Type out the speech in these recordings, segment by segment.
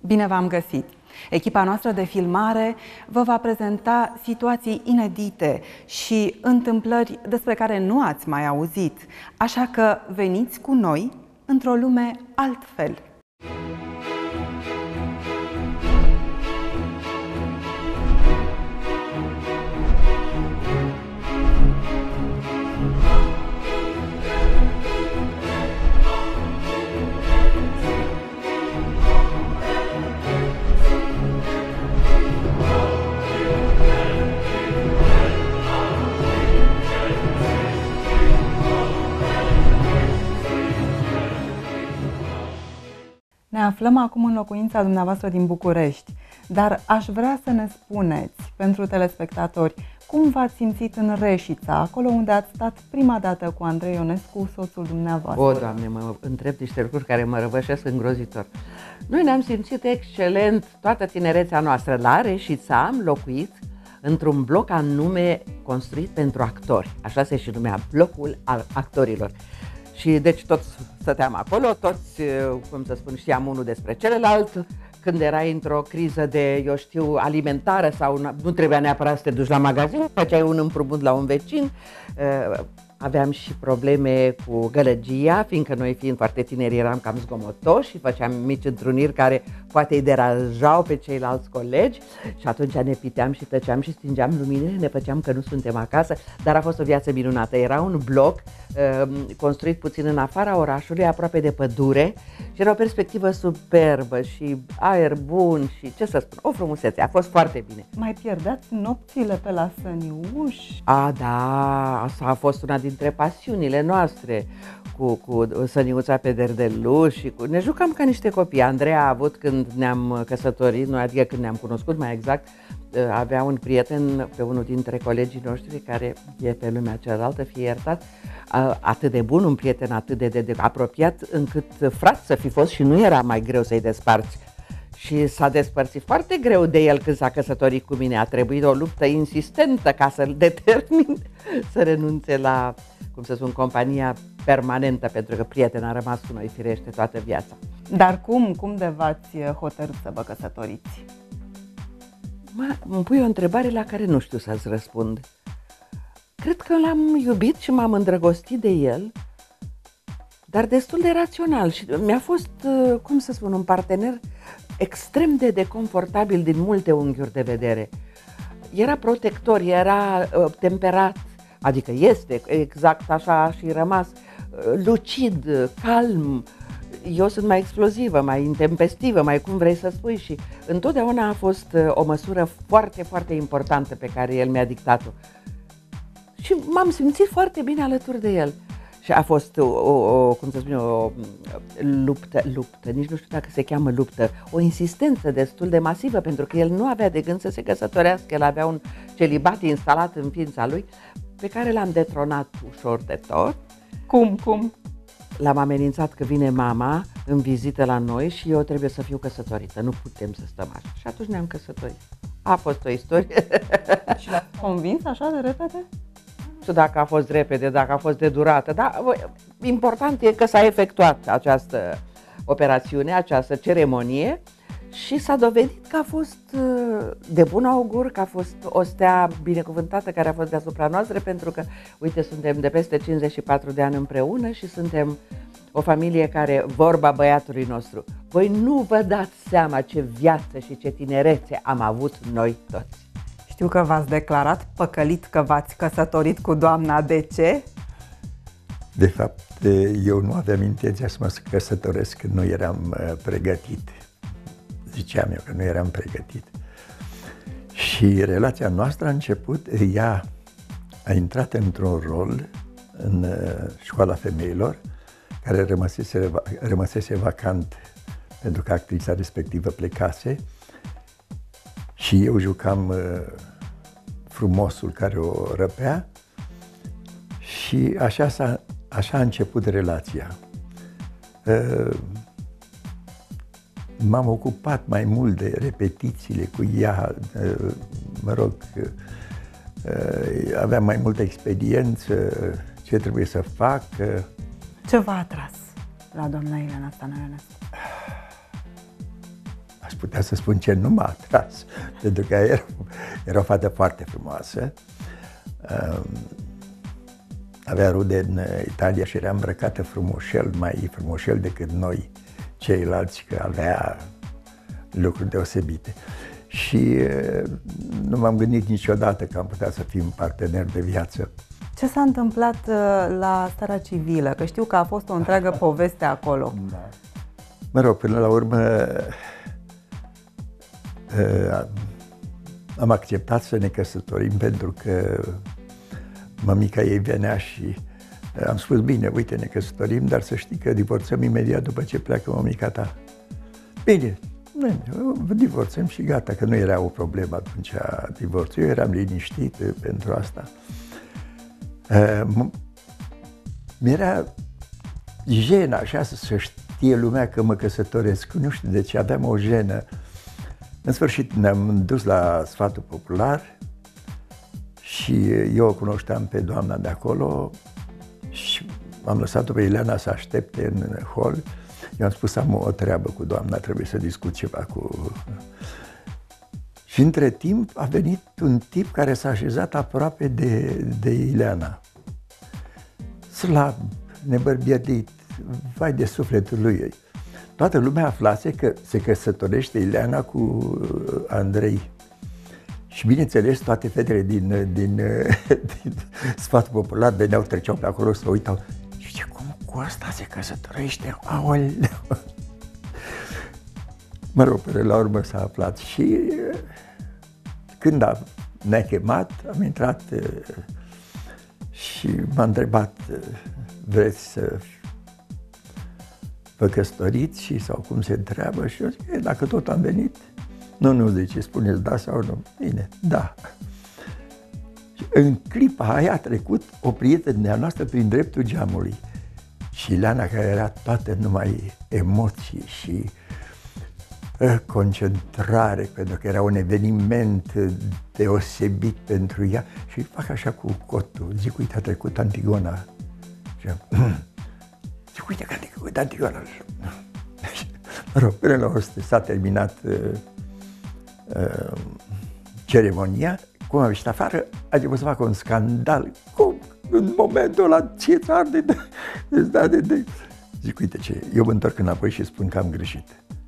Bine v-am găsit! Echipa noastră de filmare vă va prezenta situații inedite și întâmplări despre care nu ați mai auzit, așa că veniți cu noi într-o lume altfel. Ne aflăm acum în locuința dumneavoastră din București, dar aș vrea să ne spuneți, pentru telespectatori, cum v-ați simțit în Reșița, acolo unde ați stat prima dată cu Andrei Ionescu, soțul dumneavoastră? O, Doamne, mă întreb niște lucruri care mă răvășesc îngrozitor. Noi ne-am simțit excelent toată tinerețea noastră. La Reșița am locuit într-un bloc anume construit pentru actori. Așa se și numea, blocul al actorilor. Și deci toți stăteam acolo, toți, cum să spun, știam unul despre celălalt. Când erai într-o criză de, eu știu, alimentară sau nu trebuia neapărat să te duci la magazin, făceai un împrumut la un vecin. Aveam și probleme cu gălăgia, fiindcă noi fiind foarte tineri eram cam zgomotoși și făceam mici întruniri care poate îi deranjau pe ceilalți colegi și atunci ne piteam și tăceam și stingeam luminile, ne făceam că nu suntem acasă, dar a fost o viață minunată. Era un bloc construit puțin în afara orașului, aproape de pădure și era o perspectivă superbă și aer bun și ce să spun, o frumusețe, a fost foarte bine. Mai pierdeați nopțile pe la Săniuș? A, da, asta a fost una dintre pasiunile noastre cu Săniuța pe Derdeluș și ne jucam ca niște copii. Andrei a avut când ne-am căsătorit, noi, adică când ne-am cunoscut mai exact, avea un prieten pe unul dintre colegii noștri care e pe lumea cealaltă, fie iertat, atât de bun, un prieten atât de apropiat încât frat să fi fost și nu era mai greu să-i desparți. Și s-a despărțit foarte greu de el când s-a căsătorit cu mine. A trebuit o luptă insistentă ca să-l determin să renunțe la, cum să spun, compania permanentă, pentru că prieten a rămas cu noi firește toată viața. Dar cum de v-ați hotărât să vă căsătoriți? Îmi pui o întrebare la care nu știu să-ți răspund. Cred că l-am iubit și m-am îndrăgostit de el, dar destul de rațional și mi-a fost, cum să spun, un partener extrem de confortabil din multe unghiuri de vedere. Era protector, era temperat, adică este exact așa a și rămas, lucid, calm. Eu sunt mai explozivă, mai intempestivă, mai cum vrei să spui și întotdeauna a fost o măsură foarte, foarte importantă pe care el mi-a dictat-o. Și m-am simțit foarte bine alături de el. Și a fost cum să spun, o luptă, nici nu știu dacă se cheamă luptă, o insistență destul de masivă, pentru că el nu avea de gând să se căsătorească, el avea un celibat instalat în ființa lui, pe care l-am detronat ușor de tot. Cum? L-am amenințat că vine mama în vizită la noi și eu trebuie să fiu căsătorită, nu putem să stăm așa. Și atunci ne-am căsătorit. A fost o istorie. Și l-ați convins așa de repede? Nu știu dacă a fost repede, dacă a fost de durată, dar important e că s-a efectuat această operațiune, această ceremonie și s-a dovedit că a fost de bun augur, că a fost o stea binecuvântată care a fost deasupra noastră, pentru că, uite, suntem de peste 54 de ani împreună și suntem o familie care, vorba băiatului nostru, voi nu vă dați seama ce viață și ce tinerețe am avut noi toți. Știu că v-ați declarat păcălit că v-ați căsătorit cu doamna. De ce? De fapt, eu nu aveam intenția să mă căsătoresc când nu eram pregătit. Ziceam eu că nu eram pregătit. Și relația noastră a început, ea a intrat într-un rol în școala femeilor, care rămăsese vacant pentru că actrița respectivă plecase. Și eu jucam frumosul care o răpea și așa a început relația. M-am ocupat mai mult de repetițiile cu ea, aveam mai multă experiență, ce trebuie să fac. Ce v-a atras la doamna Ileana Stanoionescu? Aș putea să spun ce nu m-a atras, pentru că era o fată foarte frumoasă. Avea rude în Italia și era îmbrăcată frumușel, mai frumușel decât noi ceilalți, că avea lucruri deosebite. Și nu m-am gândit niciodată că am putea să fim parteneri de viață. Ce s-a întâmplat la starea civilă? Că știu că a fost o întreagă poveste acolo. Da. Mă rog, până la urmă am acceptat să ne căsătorim pentru că mămica ei venea și am spus, bine, uite, ne căsătorim, dar să știi că divorțăm imediat după ce pleacă mămica ta. Bine, divorțăm și gata, că nu era o problemă atunci divorțul. Eu eram liniștit pentru asta. Mi-era jenă așa să știe lumea că mă căsătoresc. Nu știu de ce, aveam o jenă. În sfârșit ne-am dus la sfatul popular și eu o cunoșteam pe doamna de acolo și am lăsat-o pe Ileana să aștepte în hol. Eu am spus, am o treabă cu doamna, trebuie să discut ceva cu... Și între timp a venit un tip care s-a așezat aproape de Ileana. Slab, nebărbietit, vai de sufletul lui. Toată lumea aflase că se căsătorește Ileana cu Andrei. Și bineînțeles, toate fetele din sfatul popular veneau, treceau pe acolo, să uitau. Și cum cu asta se căsătorește? Aoleu! Mă rog, până la urmă s-a aflat. Și când ne-a chemat, am intrat și m-a întrebat, vreți să vă căsătoriți sau cum se întreabă? Și eu zic, dacă tot am venit, nu, zice, spuneți da sau nu. Bine, da. Și în clipa aia a trecut o prietenă noastră prin dreptul geamului. Și Ileana, care era toată numai emoții și concentrare, pentru că era un eveniment deosebit pentru ea, și fac așa cu cotul, zic, uite, a trecut Antigona. Și zic, uite că a trecut Antigona. Mă rog, până la urmă s-a terminat ceremonia. Cum am ieșit afară, a început să facă un scandal. Cum? În momentul ăla, ție ți arde de... Zic, uite ce, eu mă întorc înapoi și spun că am greșit.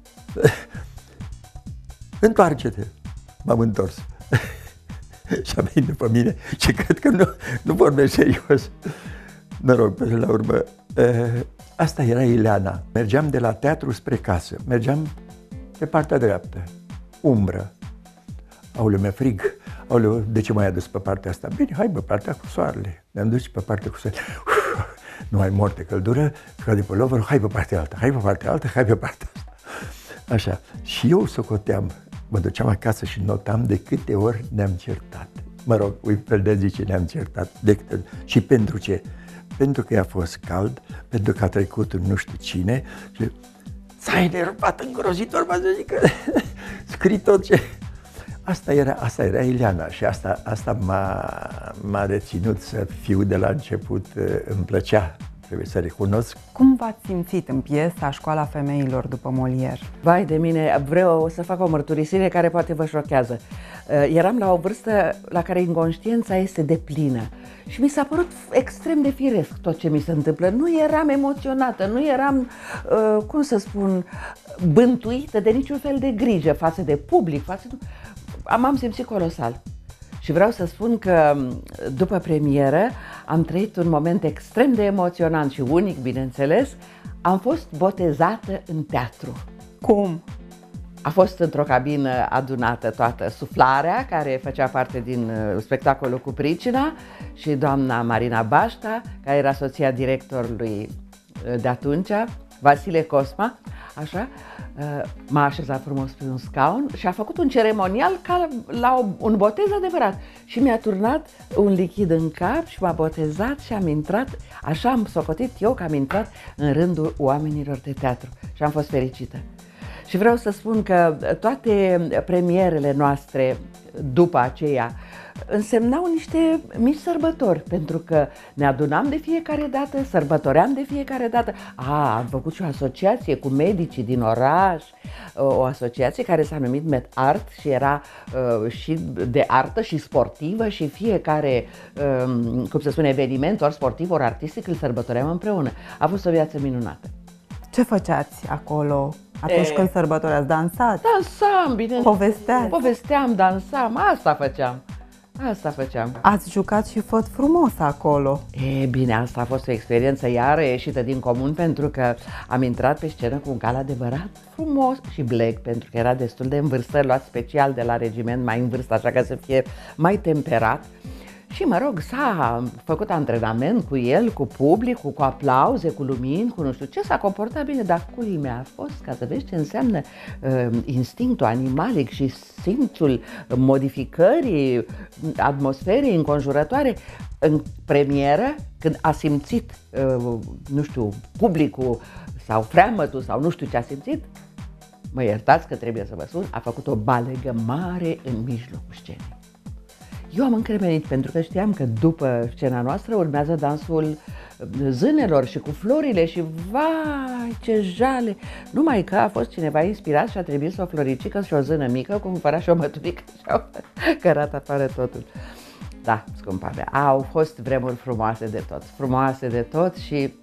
Întoarce-te! M-am întors. Și a venit după mine și cred că nu vorbesc serios. Mă rog, până la urmă, asta era Ileana. Mergeam de la teatru spre casă. Mergeam pe partea dreaptă. Umbră. Aoleu, mi-e frig. Aoleu, de ce m-ai adus pe partea asta? Bine, hai pe partea cu soarele. Ne-am dus pe partea cu soarele. Nu ai morte căldură, scade pe lovă, hai pe partea alta, hai pe partea alta, hai pe partea asta. Așa. Și eu socoteam, mă duceam acasă și notam de câte ori ne-am certat. Mă rog, fel de zice, ne-am certat. Și pentru ce? Pentru că i-a fost cald, pentru că a trecut nu știu cine și s-a enervat îngrozitor, m-a zis că scrii tot ce... Asta era Ileana și asta m-a reținut să fiu de la început, îmi plăcea, trebuie să recunosc. Cum v-ați simțit în piesa Școala Femeilor după Molière? Vai de mine, vreau să fac o mărturisire care poate vă șochează. Eram la o vârstă la care inconștiența este deplină și mi s-a părut extrem de firesc tot ce mi se întâmplă. Nu eram emoționată, nu eram, cum să spun, bântuită de niciun fel de grijă față de public, m-am simțit colosal. Și vreau să spun că după premieră am trăit un moment extrem de emoționant și unic, bineînțeles. Am fost botezată în teatru. Cum? A fost într-o cabină adunată toată suflarea, care făcea parte din spectacolul cu pricina, și doamna Marina Bașta, care era soția directorului de atunci, Vasile Cosma, așa, m-a așezat frumos pe un scaun și a făcut un ceremonial ca la un botez adevărat. Și mi-a turnat un lichid în cap și m-a botezat și am intrat, așa am socotit eu că am intrat în rândul oamenilor de teatru și am fost fericită. Și vreau să spun că toate premierele noastre după aceea, însemnau niște mici sărbători, pentru că ne adunam de fiecare dată, sărbătoream de fiecare dată. Am făcut și o asociație cu medicii din oraș, o asociație care s-a numit MedArt și era și de artă și sportivă și fiecare, cum se spune, eveniment, ori sportiv, ori artistic, îl sărbătoream împreună. A fost o viață minunată. Ce făceați acolo atunci când sărbătoreați? Dansați? Dansam, bine. Povesteam, dansam, asta făceam. Ați jucat și Făt frumos acolo. E bine, asta a fost o experiență iară ieșită din comun, pentru că am intrat pe scenă cu un cal adevărat frumos și Black, pentru că era destul de în vârstă, luat special de la regiment, mai în vârstă, așa ca să fie mai temperat. Și mă rog, s-a făcut antrenament cu el, cu publicul, cu aplauze, cu lumini, cu nu știu ce, s-a comportat bine, dar culmea a fost, ca să vezi ce înseamnă instinctul animalic și simțul modificării atmosferei înconjurătoare. În premieră, când a simțit, nu știu, publicul sau freamătul sau nu știu ce a simțit, mă iertați că trebuie să vă spun, a făcut o balegă mare în mijlocul scenei. Eu am încremenit, pentru că știam că după scena noastră urmează dansul zânelor și cu florile și vai, ce jale! Numai că a fost cineva inspirat și a trebuit să o floricică și o zână mică, cum făra și o măturică și au cărat afară totul. Da, scumpa mea, au fost vremuri frumoase de tot și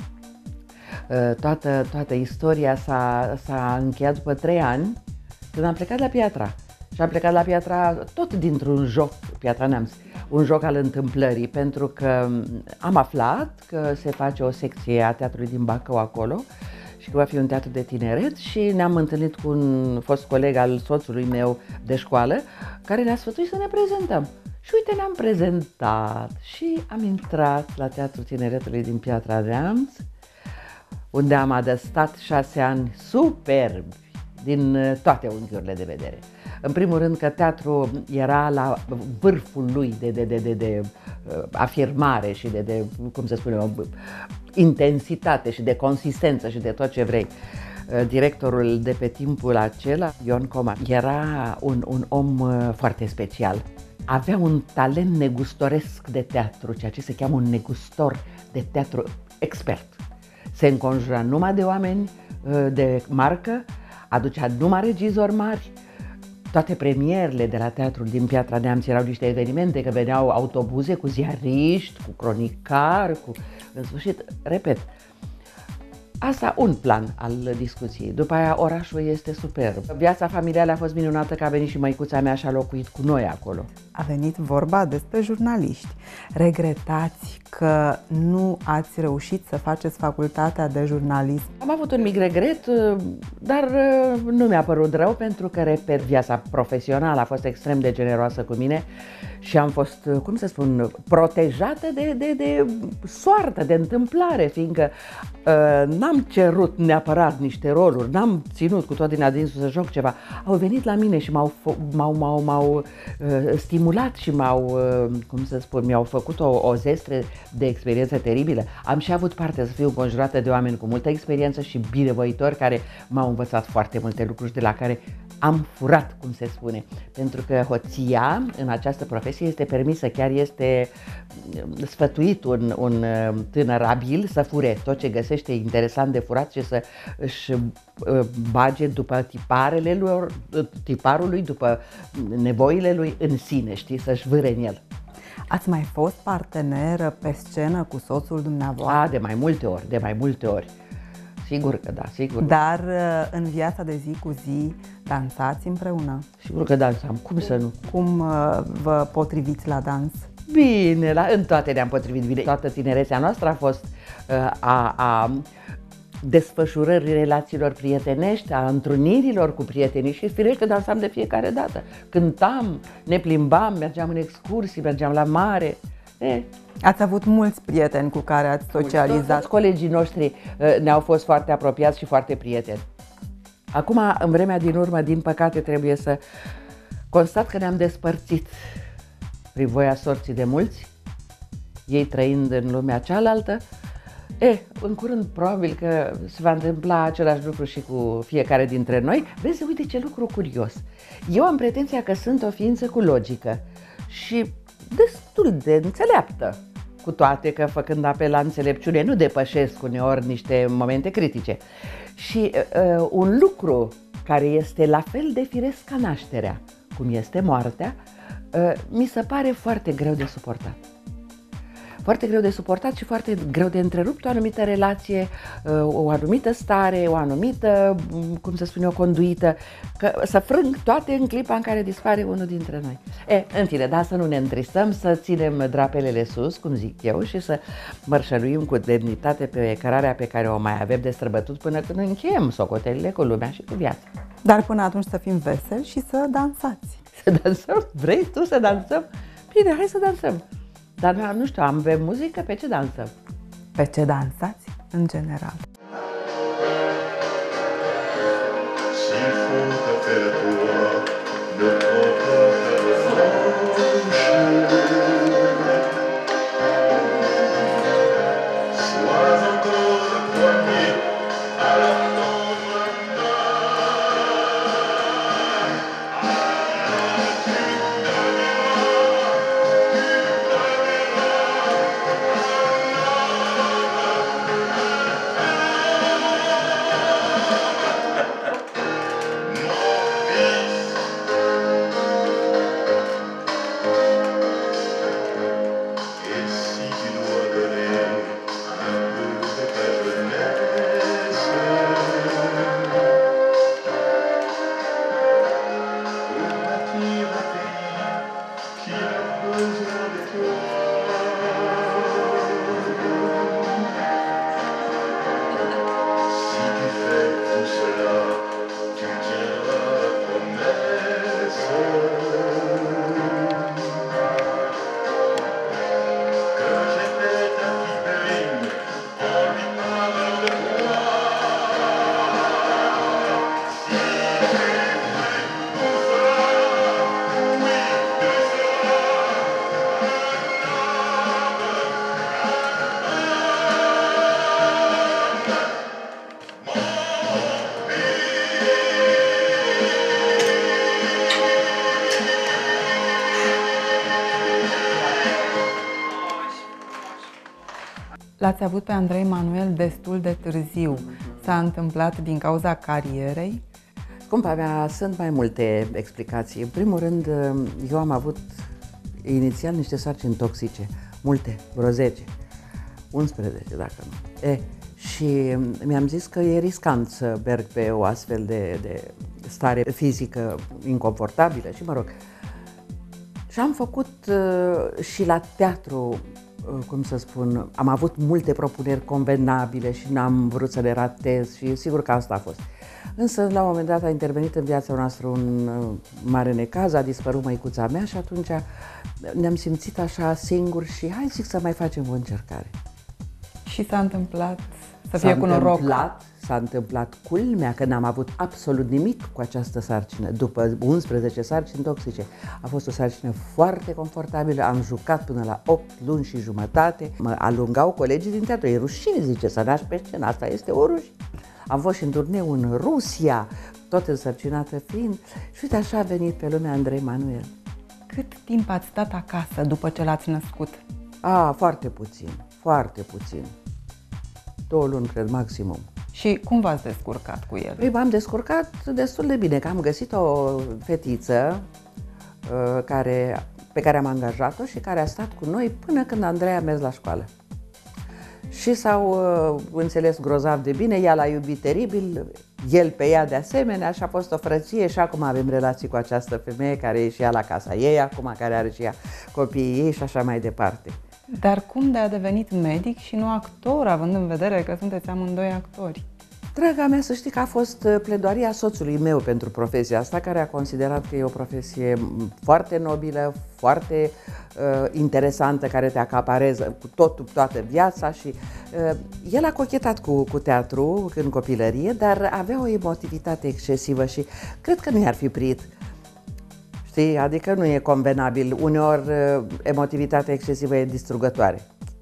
toată istoria s-a încheiat după 3 ani, când am plecat la Piatra. Și am plecat la Piatra tot dintr-un joc, Piatra Neamț, un joc al întâmplării, pentru că am aflat că se face o secție a teatrului din Bacău acolo și că va fi un teatru de tineret și ne-am întâlnit cu un fost coleg al soțului meu de școală care ne-a sfătuit să ne prezentăm. Și uite, ne-am prezentat și am intrat la Teatrul Tineretului din Piatra Neamț, unde am adăstat 6 ani superbi din toate unghiurile de vedere. În primul rând că teatrul era la vârful lui de afirmare și de, cum se spune, intensitate și de consistență și de tot ce vrei. Directorul de pe timpul acela, Ion Coma, era un om foarte special. Avea un talent negustoresc de teatru, ceea ce se cheamă un negustor de teatru expert. Se înconjura numai de oameni de marcă, aducea numai regizori mari. Toate premierele de la teatrul din Piatra Neamț erau niște evenimente, că veneau autobuze cu ziariști, cu cronicari, în sfârșit, repet, asta un plan al discuției. După aia orașul este superb. Viața familială a fost minunată, că a venit și măicuța mea și a locuit cu noi acolo. A venit vorba despre jurnaliști. Regretați că nu ați reușit să faceți facultatea de jurnalism? Am avut un mic regret, dar nu mi-a părut rău, pentru că, repet, viața profesională a fost extrem de generoasă cu mine și am fost, cum să spun, protejată de soartă, de întâmplare, fiindcă n-am cerut neapărat niște roluri, n-am ținut cu tot din adinsul să joc ceva. Au venit la mine și m-au stimulat și cum să spun, mi-au făcut o zestre de experiență teribilă. Am și avut parte să fiu înconjurată de oameni cu multă experiență și binevoitori care m-au învățat foarte multe lucruri de la care am furat, cum se spune. Pentru că hoția în această profesie este permisă, chiar este sfătuit un tânăr abil să fure tot ce găsește interesant de furat și să își bage după tiparul lui, după nevoile lui în sine, știi, să-și vâre în el. Ați mai fost partener pe scenă cu soțul dumneavoastră? De mai multe ori. Sigur că da, sigur. Dar în viața de zi cu zi dansați împreună? Sigur că dansam, cum să nu? Cum vă potriviți la dans? Bine, în toate ne-am potrivit bine. Toată tinerețea noastră a fost a desfășurării relațiilor prietenești, a întrunirilor cu prietenii și firește dansam de fiecare dată. Cântam, ne plimbam, mergeam în excursii, mergeam la mare. Ați avut mulți prieteni cu care ați socializat? Toți colegii noștri ne-au fost foarte apropiați și foarte prieteni. Acum, în vremea din urmă, din păcate, trebuie să constat că ne-am despărțit prin voia sorții de mulți, ei trăind în lumea cealaltă, În curând probabil că se va întâmpla același lucru și cu fiecare dintre noi. Vezi, uite ce lucru curios. Eu am pretenția că sunt o ființă cu logică și destul de înțeleaptă, cu toate că, făcând apel la înțelepciune, nu depășesc uneori niște momente critice. Și un lucru care este la fel de firesc ca nașterea, cum este moartea, mi se pare foarte greu de suportat. Foarte greu de suportat și foarte greu de întrerupt o anumită relație, o anumită stare, o anumită, cum să spun eu, conduită, că să frâng toate în clipa în care dispare unul dintre noi. În fine, dar să nu ne întristăm, să ținem drapelele sus, cum zic eu, și să mărșăluim cu demnitate pe cărarea pe care o mai avem de străbătut până când încheiem socotelile cu lumea și cu viața. Dar până atunci să fim veseli și să dansați. Să dansăm? Vrei tu să dansăm? Bine, hai să dansăm. Dar nu știu, avem muzică, pe ce dansăm? Pe ce dansați, în general? L-ați avut pe Andrei Manuel destul de târziu. S-a întâmplat din cauza carierei? Scumpa mea, sunt mai multe explicații. În primul rând, eu am avut inițial niște sarcini toxice, multe, vreo 10, 11 dacă nu. Și mi-am zis că e riscant să merg pe o astfel de stare fizică inconfortabilă și mă rog. Și am făcut și la teatru, cum să spun, am avut multe propuneri convenabile și n-am vrut să le ratez și sigur că asta a fost. Însă, la un moment dat a intervenit în viața noastră un mare necaz, a dispărut măicuța mea și atunci ne-am simțit așa singuri și hai zic să mai facem o încercare. Și s-a întâmplat să fie cu noroc. S-a întâmplat culmea că n-am avut absolut nimic cu această sarcină. După 11 sarcini toxice, a fost o sarcină foarte confortabilă, am jucat până la 8 luni și jumătate. Mă alungau colegii din teatru, e rușine, zice, să naști pe scenă, asta este o rușine. Am fost și în turneu în Rusia, tot însărcinată fiind, și uite așa a venit pe lume Andrei Manuel. Cât timp ați stat acasă după ce l-ați născut? Foarte puțin, foarte puțin. 2 luni, cred, maximum. Și cum v-ați descurcat cu el? Păi m-am descurcat destul de bine, că am găsit o fetiță pe care am angajat-o și care a stat cu noi până când Andrei a mers la școală. Și s-au înțeles grozav de bine, ea l-a iubit teribil, el pe ea de asemenea și a fost o frăție și acum avem relații cu această femeie care e și ea la casa ei, acum care are și ea copiii ei și așa mai departe. Dar cum de a devenit medic și nu actor, având în vedere că sunteți amândoi actori? Draga mea, să știi că a fost pledoaria soțului meu pentru profesia asta, care a considerat că e o profesie foarte nobilă, foarte interesantă, care te acaparează cu toată viața și el a cochetat cu teatru în copilărie, dar avea o emotivitate excesivă și cred că nu i-ar fi prit. Știi? Adică nu e convenabil. Uneori emotivitatea excesivă e distrugătoare.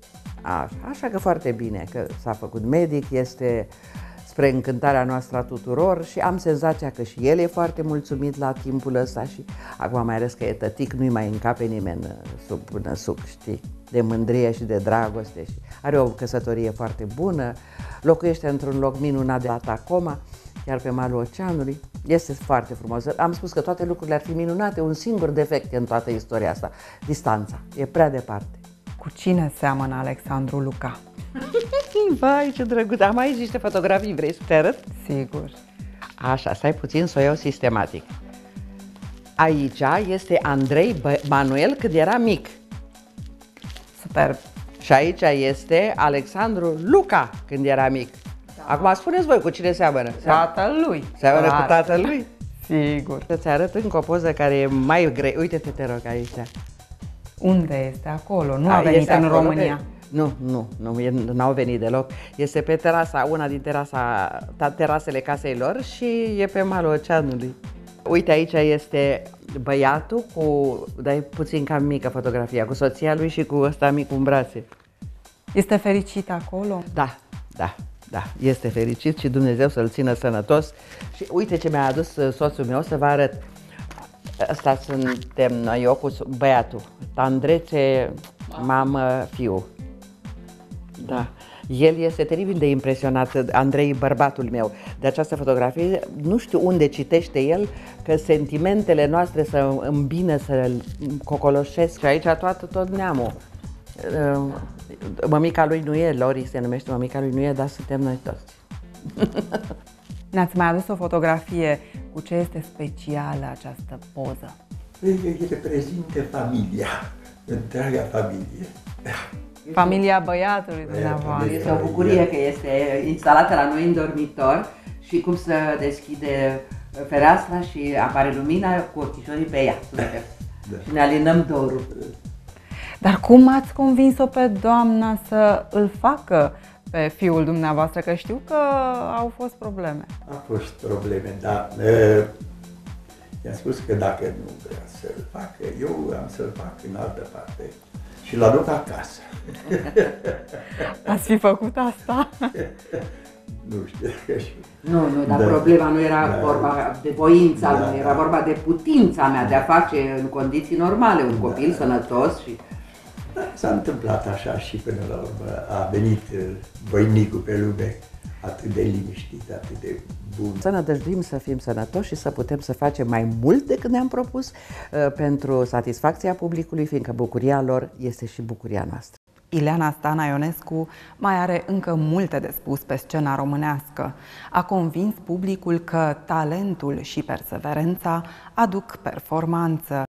Așa că foarte bine că s-a făcut medic, este spre încântarea noastră a tuturor și am senzația că și el e foarte mulțumit la timpul ăsta și acum mai ales că e tătic, nu-i mai încape nimeni până sub, știi, de mândrie și de dragoste și are o căsătorie foarte bună, locuiește într-un loc minunat de la Tacoma, chiar pe malul oceanului. Este foarte frumos. Am spus că toate lucrurile ar fi minunate, un singur defect în toată istoria asta, distanța, e prea departe. Cu cine seamănă Alexandru Luca? Vai, ce drăguț! Am aici niște fotografii, vrei să te arăt? Sigur. Așa, stai puțin să o iau sistematic. Aici este Andrei Manuel când era mic. Superb. Și aici este Alexandru Luca când era mic. Da. Acum spuneți voi cu cine seamănă. Tatălui. Seamănă cu tatălui? Sigur. Să-ți arăt încă o poză care e mai grea. Uite-te, te rog, aici. Unde este acolo? Nu a venit în România. Nu, n-au venit deloc. Este pe terasa, una din terasele casei lor și e pe malul oceanului. Uite, aici este băiatul dai puțin cam mică fotografia, cu soția lui și cu ăsta mic în brațe. Este fericit acolo? Da, este fericit și Dumnezeu să-l țină sănătos. Și uite ce mi-a adus soțul meu, să vă arăt. Asta suntem noi, eu cu băiatul, tandrețe, mamă, fiu. Da. El este teribil de impresionat, Andrei, bărbatul meu, de această fotografie. Nu știu unde citește el că sentimentele noastre să îmbină, să cocoloșesc. Și aici tot neamul. Mămica lui nu e, Lori se numește, mămica lui nu e, dar suntem noi toți. Ne-ați mai adus o fotografie. Cu ce este specială această poză? Reprezintă familia, întreaga familie. Familia băiatului dumneavoastră. Este o bucurie că este instalată la noi în dormitor și cum să deschide fereastra și apare lumina cu ochișorii pe ea. Da. Și ne alinăm dorul. Dar cum ați convins-o pe doamna să îl facă pe fiul dumneavoastră? Că știu că au fost probleme. Au fost probleme, dar i-am spus că dacă nu vrea să-l facă, eu am să-l fac în altă parte și l-aduc acasă. Ați fi făcut asta? Nu știu. Nu, dar problema nu era vorba de voința lui, era vorba de putința mea de a face în condiții normale un copil sănătos și... S-a întâmplat așa și până la urmă a venit voinicul pe lume atât de liniștit, atât de bun. Să ne dăjduim să fim sănătoși și să putem să facem mai mult decât ne-am propus pentru satisfacția publicului, fiindcă bucuria lor este și bucuria noastră. Ileana Stana Ionescu mai are încă multe de spus pe scena românească. A convins publicul că talentul și perseverența aduc performanță.